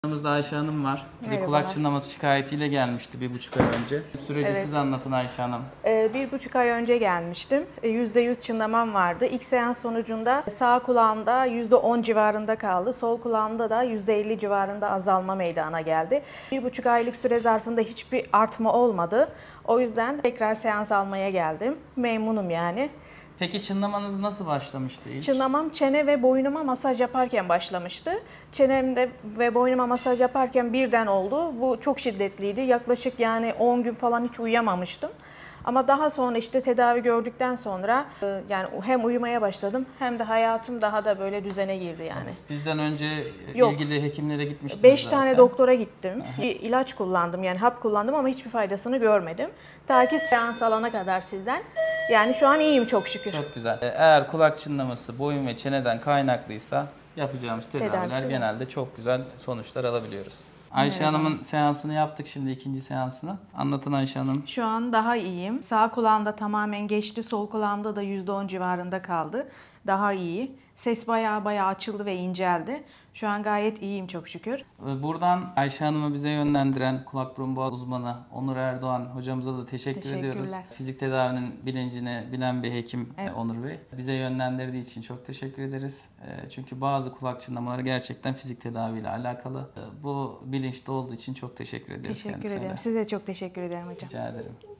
Yanımızda Ayşe Hanım var. Bize Merhabalar. kulak çınlaması şikayetiyle gelmişti 1,5 ay önce. Süreci Evet. siz anlatın Ayşe Hanım. 1,5 ay önce gelmiştim. %100 çınlamam vardı. İlk seans sonucunda sağ kulağımda %10 civarında kaldı. Sol kulağımda da %50 civarında azalma meydana geldi. 1,5 aylık süre zarfında hiçbir artma olmadı. O yüzden tekrar seans almaya geldim. Memnunum yani. Peki çınlamanız nasıl başlamıştı ilk? Çınlamam çene ve boynuma masaj yaparken başlamıştı. Çenemde ve boynuma masaj yaparken birden oldu. Bu çok şiddetliydi. Yaklaşık yani 10 gün falan hiç uyuyamamıştım. Ama daha sonra işte tedavi gördükten sonra yani hem uyumaya başladım hem de hayatım daha da böyle düzene girdi yani. Bizden önce Yok. ilgili hekimlere gitmiştiniz 5 zaten. tane doktora gittim. Bir ilaç kullandım yani hap kullandım ama hiçbir faydasını görmedim. Ta ki seans alana kadar sizden. Yani şu an iyiyim çok şükür. Çok güzel. Eğer kulak çınlaması boyun ve çeneden kaynaklıysa yapacağımız tedaviler Tedavisi mi? genelde çok güzel sonuçlar alabiliyoruz. Ayşe Hanım'ın seansını yaptık, şimdi ikinci seansını. Anlatın Ayşe Hanım. Şu an daha iyiyim. Sağ kulağımda tamamen geçti. Sol kulağımda da %10 civarında kaldı. Daha iyi. Ses bayağı açıldı ve inceldi. Şu an gayet iyiyim çok şükür. Buradan Ayşe Hanım'ı bize yönlendiren kulak burun boğaz uzmanı Onur Erdoğan hocamıza da teşekkür ediyoruz. Teşekkürler. Fizik tedavinin bilincini bilen bir hekim Evet. Onur Bey. Bize yönlendirdiği için çok teşekkür ederiz. Çünkü bazı kulak çınlamaları gerçekten fizik tedaviyle alakalı. Bu bilinçli olduğu için çok teşekkür ediyoruz Teşekkür kendisine. ederim. Size çok teşekkür ederim hocam. Rica ederim.